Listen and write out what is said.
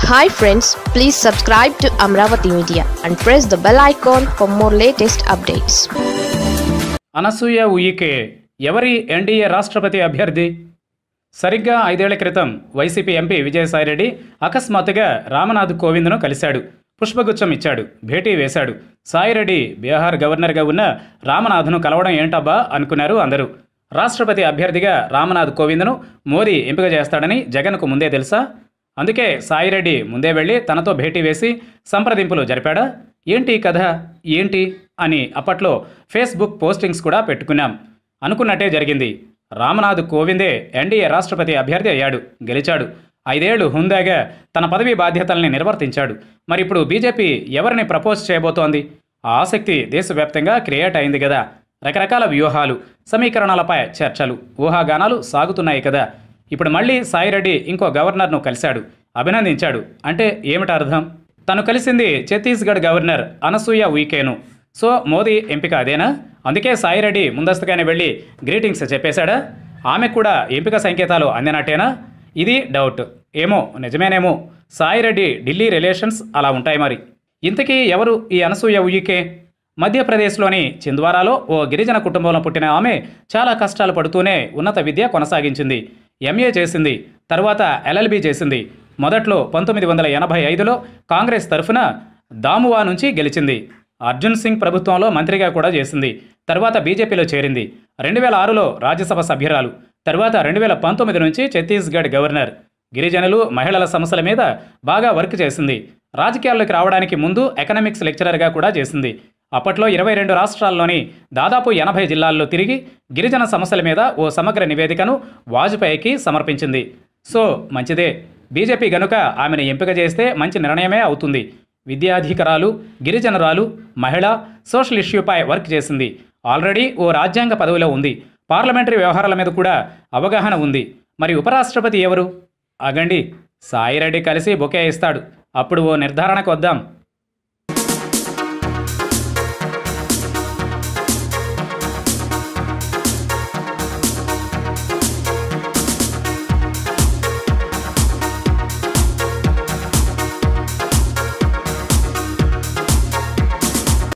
Hi friends, please subscribe to Amaravathi Media and press the bell icon for more latest updates. Anasuya Uike ఎవరి NDA రాష్ట్రపతి అభ్యర్థి? సరిగ్గా 5 ఏళ్ల క్రితం వైసీపీ ఎంపీ విజయసాయిరెడ్డి అకస్మాత్తుగా రామనాథ్ కోవింద్ను కలిశాడు. పుష్పగుచ్చం ఇచ్చాడు, భేటీ వేశాడు. సాయిరెడ్డి బీహార్ గవర్నర్గా ఉన్న రామనాథ్ను కలవడం ఏంటబ్బా అనుకున్నారు అందరూ. రాష్ట్రపతి అభ్యర్థిగా రామనాథ్ కోవింద్ను మోదీ ఎంపిక చేస్తాడని జగన్కు ముందే తెలుసా? అందుకే సాయిరెడ్డి ముందే వెళ్ళి తనతో భేటీ వేసి సంప్రదింపులు జరిపాడా? ఏంటి కథ ఏంటి అని అప్పట్లో ఫేస్బుక్ పోస్టింగ్స్ కూడా పెట్టుకున్నాం. అనుకున్నట్టే జరిగింది. రామనాథ్ కోవిందే NDA రాష్ట్రపతి అభ్యర్థి అయ్యాడు, గెలిచాడు. 5 ఏళ్లు హుందాగా తన పదవీ బాధ్యతల్ని నిర్వర్తించాడు. మరి ఇప్పుడు బీజేపీ ఎవరిని ప్రపోజ్ చేయబోతోంది? ఆ ఆసక్తి దేశవ్యాప్తంగా క్రియేట్ అయింది కదా. రకరకాల వ్యూహాలు, సమీకరణాలపై చర్చలు, ఊహాగానాలు సాగుతున్నాయి కదా. ఇప్పుడు మళ్ళీ సాయిరెడ్డి ఇంకో గవర్నర్ను కలిశాడు, అభినందించాడు. అంటే ఏమిటి అర్థం? తను కలిసింది ఛత్తీస్గఢ్ గవర్నర్ అనసూయ ఉయికేను. సో మోదీ ఎంపిక అదేనా? అందుకే సాయిరెడ్డి ముందస్తుగానే వెళ్ళి గ్రీటింగ్స్ చెప్పేశాడా? ఆమె కూడా ఎంపిక సంకేతాలు అందినట్టేనా? ఇది డౌట్. ఏమో నిజమేనేమో. సాయిరెడ్డి ఢిల్లీ రిలేషన్స్ అలా ఉంటాయి మరి. ఇంతకీ ఎవరు ఈ అనసూయ ఉయికే? మధ్యప్రదేశ్లోని చింద్వారాలో ఓ గిరిజన కుటుంబంలో పుట్టిన ఆమె చాలా కష్టాలు పడుతూనే ఉన్నత విద్య కొనసాగించింది. MA చేసింది, తర్వాత LLB చేసింది. మొదట్లో 1985లో కాంగ్రెస్ తరఫున దామువా నుంచి గెలిచింది. అర్జున్ సింగ్ ప్రభుత్వంలో మంత్రిగా కూడా చేసింది. తర్వాత బీజేపీలో చేరింది. 2006లో రాజ్యసభ సభ్యురాలు. తర్వాత 2019 నుంచి ఛత్తీస్గఢ్ గవర్నర్. గిరిజనులు, మహిళల సమస్యల మీద బాగా వర్క్ చేసింది. రాజకీయాల్లోకి రావడానికి ముందు ఎకనామిక్స్ లెక్చరర్గా కూడా చేసింది. అప్పట్లో 22 రాష్ట్రాల్లోని దాదాపు 80 జిల్లాల్లో తిరిగి గిరిజన సమస్యల మీద ఓ సమగ్ర నివేదికను వాజ్పేయికి సమర్పించింది. సో మంచిదే. బీజేపీ గనుక ఆమెను ఎంపిక చేస్తే మంచి నిర్ణయమే అవుతుంది. విద్యాధికారాలు, గిరిజనురాలు, మహిళ, సోషల్ ఇష్యూపై వర్క్ చేసింది. ఆల్రెడీ ఓ రాజ్యాంగ పదవిలో ఉంది. పార్లమెంటరీ వ్యవహారాల మీద కూడా అవగాహన ఉంది. మరి ఉపరాష్ట్రపతి ఎవరు? అగండి, సాయిరెడ్డి కలిసి బొకే ఇస్తాడు. అప్పుడు ఓ నిర్ధారణకు వద్దాం.